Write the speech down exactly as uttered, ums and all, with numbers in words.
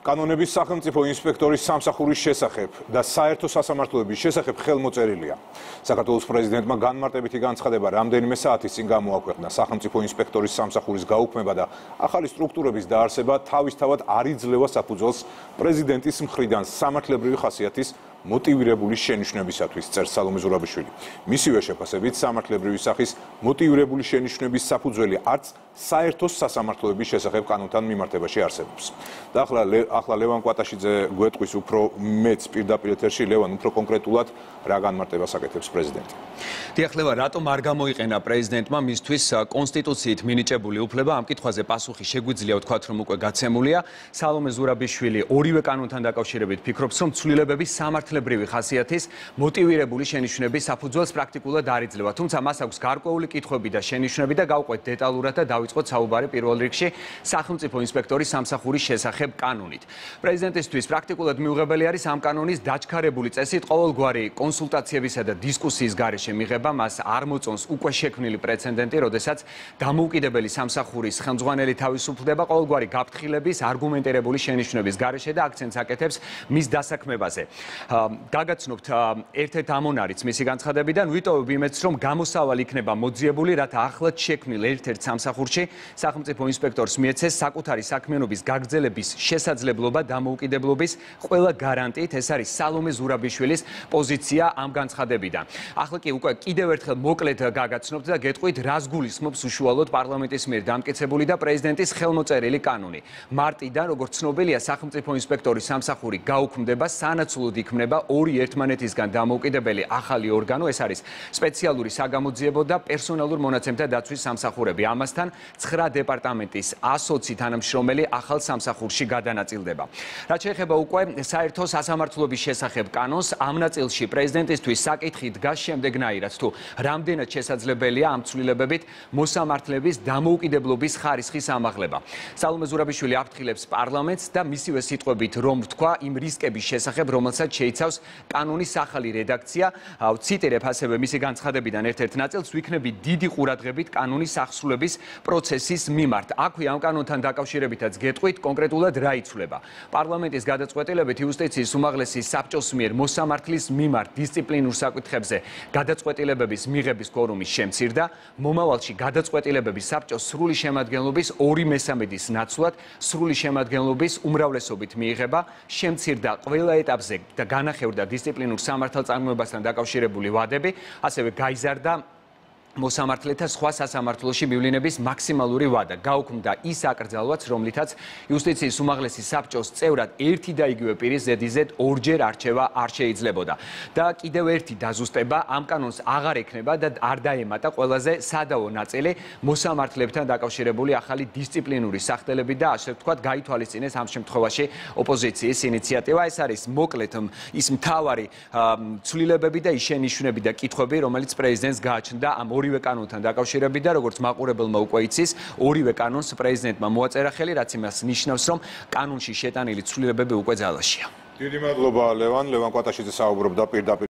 კანონების სახელმწიფო ინსპექტორის სამსახურის შესახებ და საერთო სასამართლოების შესახებ ხელმოწერილია. საქართველოს პრეზიდენტმა განმარტებითი განცხადება რამდენიმე საათის წინ გამოაქვეყნა. სახელმწიფო ინსპექტორის სამსახურის გაუქმება და ახალი სტრუქტურების დაარსება თავისთავად არ იძლევა საფუძველს პრეზიდენტის მხრიდან სამართლებრივი ხასიათის მოტივირებული შენიშვნებისათვის, წერს სალომე ზურაბიშვილი. მისივე შეფასებით, სამართლებრივი სახის მოტივირებული შენიშვნების საფუძველი არც საერთო სასამართლოების შესახებ კანონთან მიმართებაში არსებობს. და ახლა ახლა ლევან კვატაშიძე გვეტყვის უფრო მეც პირდაპირ ეთერში. ლევან, უფრო კონკრეტულად რა განმარტებას აკეთებს პრეზიდენტი? დიახ, ლევან, რატომ არ გამოიყენა პრეზიდენტმა მისთვის კონსტიტუციით მინიჭებული უფლება? ამ კითხვაზე პასუხი შეგვიძლია ვთქვათ, რომ უკვე გაცემულია. სალომე ზურაბიშვილი ორივე კანონთან დაკავშირებით ფიქრობს, რომ ცვლილებების სამართლებრივი ხასიათის მოტივირებული შენიშვნების საფუძველს პრაქტიკულად არ იძლევა. თუმცა მას აქვს გარკვეული კითხვები და შენიშვნები და გავყვეთ დეტალურად და დავიწყოთ საუბარი პირველ რიგში სახელმწიფო ინსპექტორის სამსახურის შესახებ კანონით. პრეზიდენტისთვის პრაქტიკულად მიუღებელი არის ამ კანონის დაჩქარებული წესით ყოველგვარი კონსულტაციებისა და დისკუსიის გარეშე მიღება. მას არ მოწონს უკვე შექმნილი პრეცედენტი, როდესაც დამოუკიდებელი სამსახურის ხელმძღვანელი თავისუფლდება ყოველგვარი გაფრთხილების, არგუმენტირებული შენიშვნების გარეშე და აქცენტს აკეთებს მის დასაქმებაზე. გაგაცნობთ ერთ-ერთ ამონარიც მისი განცხადებიდან, ვიტოვებ იმედს, რომ გამოსავალი იქნება მოძიებული, რათა ახლად შექმნილ ერთ-ერთ სამსახურში სახელმწიფო ინსპექტორს მიეცეს საკუთარი საქმიანობის გაგრძელების შესაძლებლობა დამოუკიდებლობის ყველა გარანტიით. ეს არის სალომე ზურაბიშვილის პოზიცია ამ განცხადებიდან. ახლა კი უკვე კიდევ ერთხელ მოკლედ გაგაცნობთ და გეტყვით, რას გულისხმობს უშუალოდ პარლამენტის მიერ დამტკიცებული და პრეზიდენტის ხელმოწერილი კანონი. მარტიდან, როგორც ცნობილია, სახელმწიფო ინსპექტორის სამსახური გაუქმდება, სანაცვლოდ იქმნება ორი ერთმანეთისგან დამოუკიდებელი ახალი ორგანო. ეს არის სპეციალური საგამოძიებო და პერსონალურ მონაცემთა დაცვის სამსახურები. ამასთან ცხრა დეპარტამენტის ასოცი თანამშრომელი ახალ სამსახურში გადანაწილდება. რაც შეეხება უკვე საერთო სასამართლოების შესახებ კანონს, ამ ნაწილში პრეზიდენტისთვის საკითხი დგას შემდეგნაირად, თუ რამდენად შესაძლებელია ამ ცვლილებებით მოსამართლების დამოუკიდებლობის ხარისხის ამაღლება. სალომე ზურაბიშვილი აფრთხილებს პარლამენტს და მისივე სიტყვებით რომ ვთქვა იმ რისკების შესახებ, რომელსაც შეიცავს კანონის ახალი რედაქცია. ციტირებ ასევე მისი განცხადებიდან ერთ-ერთ ნაწილს, ვიქნები დიდი ყურადღებით კანონის აღსრულების პროცესის მიმართ. აქვე ამ კანონთან დაკავშირებითაც გეტყვით, კონკრეტულად რა იცვლება. პარლამენტის გადაწყვეტილებით იუსტიციის უმაღლესი საბჭოს მიერ მოსამართლის მიმართ დისციპლინურ საკითხებზე გადაწყვეტილებების მიღების კვორუმის შემცირდა. მომავალში გადაწყვეტილებების საბჭოს სრული შემადგენლობის ორი მესამედის ნაცვლად სრული შემადგენლობის უმრავლესობით მიიღება. შემცირდა ყველა ეტაპზე და განახევრდა დისციპლინურ სამართალწარმოებასთან დაკავშირებული ვადები, ასევე გაიზარდა მოსამართლეთა სხვა სასამართლოში მივლინების მაქსიმალური ვადა. გაუქმდა ის აკრძალვაც, რომლითაც იუსტიციის უმაღლესი საბჭოს წევრად ერთი და იგივე პირის ზედიზედ ორჯერ არჩევა არ შეიძლებოდა. და კიდევ ერთი დაზუსტება, ამ კანონს აღარ ექნება და არ დაემატა ყველაზე სადავო ნაწილი მოსამართლებთან დაკავშირებული ახალი დისციპლინური სახდელები და ასე ვთქვათ, გაითვალისწინეს ამ შემთხვევაში ოპოზიციის ინიციატივა. ეს არის მოკლედ ის მთავარი ცვლილებები და ის შენიშვნები და კითხვები, რომელიც პრეზიდენტს გააჩნდა ამ ორივე კანონთან დაკავშირებით და როგორც მაყურებელმა უკვე იცის, ორივე კანონს პრეზიდენტმა მოაწერა ხელი, რაც იმას ნიშნავს, რომ კანონში შეტანილი ცვლილებები უკვე ძალაშია. დიდი მადლობა ლევან, ლევან კვატაშიძე საუბრობდა პირდაპირ